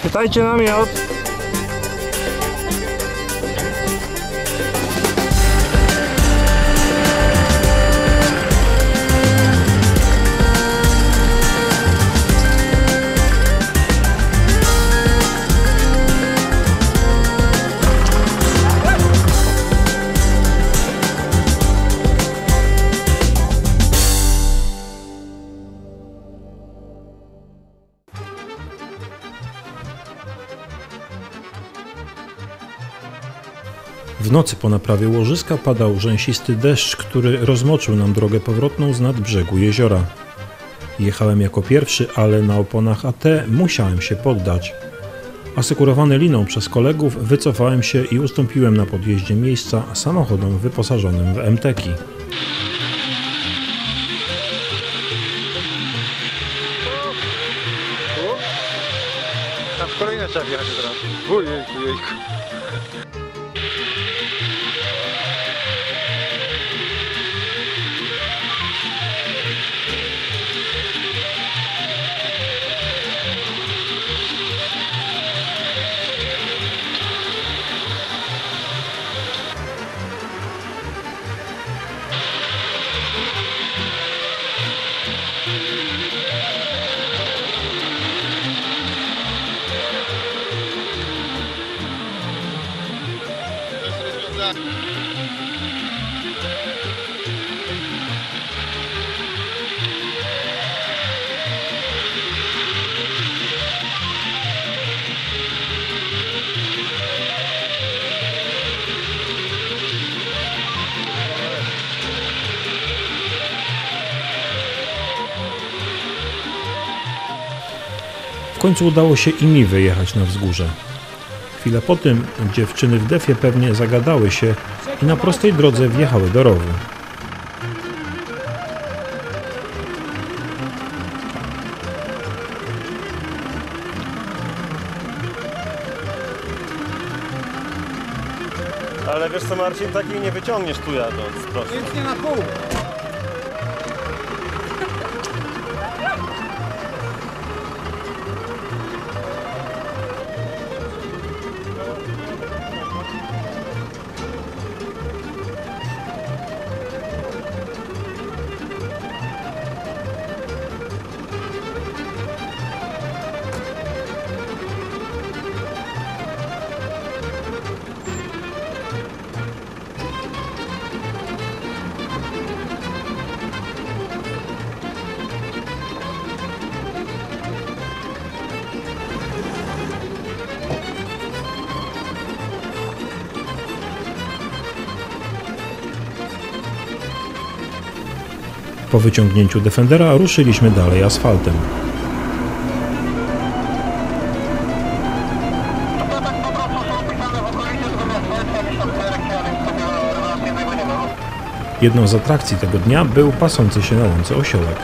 Pytajcie namiot. W nocy po naprawie łożyska padał rzęsisty deszcz, który rozmoczył nam drogę powrotną z nadbrzegu jeziora. Jechałem jako pierwszy, ale na oponach AT musiałem się poddać. Asekurowany liną przez kolegów wycofałem się i ustąpiłem na podjeździe miejsca samochodom wyposażonym w MTeki. A w kolejne trzeba wjechać od razu. Ojejku, jejku. W końcu udało się i mi wyjechać na wzgórze. Chwilę po tym dziewczyny w defie pewnie zagadały się i na prostej drodze wjechały do rowu. Ale wiesz co, Marcin, takiej nie wyciągniesz tu jadąc, proszę. Nic nie na pół. Po wyciągnięciu Defendera ruszyliśmy dalej asfaltem. Jedną z atrakcji tego dnia był pasący się na łące osiołek.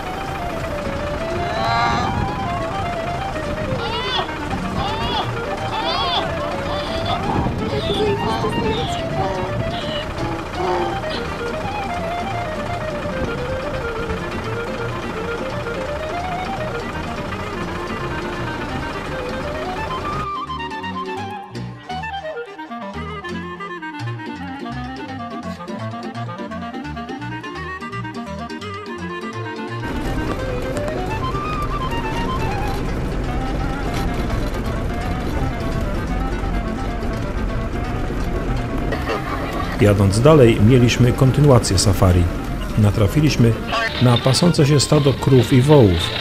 Jadąc dalej, mieliśmy kontynuację safari. Natrafiliśmy na pasące się stado krów i wołów.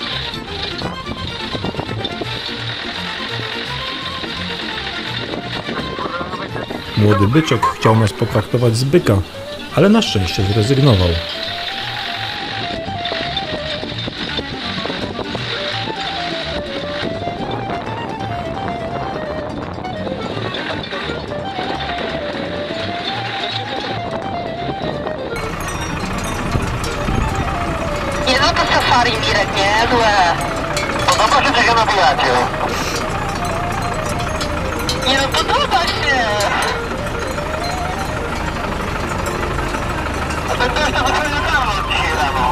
Młody byczek chciał nas potraktować z byka, ale na szczęście zrezygnował. Safari, Mirek, niezłe. Podoba się tego nabijacie? Nie no, podoba się. A ten też to zupełnie dawno dzisiaj rano.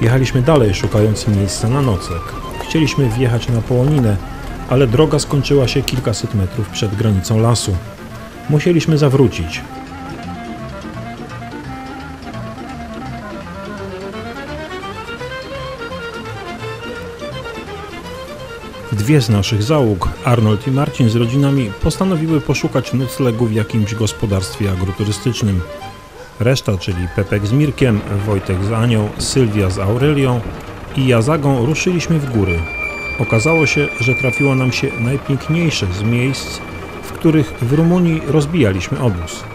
Jechaliśmy dalej, szukając miejsca na nocleg. Chcieliśmy wjechać na Połoninę, ale droga skończyła się kilkaset metrów przed granicą lasu. Musieliśmy zawrócić. Dwie z naszych załóg, Arnold i Marcin z rodzinami, postanowiły poszukać noclegu w jakimś gospodarstwie agroturystycznym. Reszta, czyli Pepek z Mirkiem, Wojtek z Anią, Sylwia z Aurelią i ja z Agą ruszyliśmy w góry. Okazało się, że trafiło nam się najpiękniejsze z miejsc, w których w Rumunii rozbijaliśmy obóz.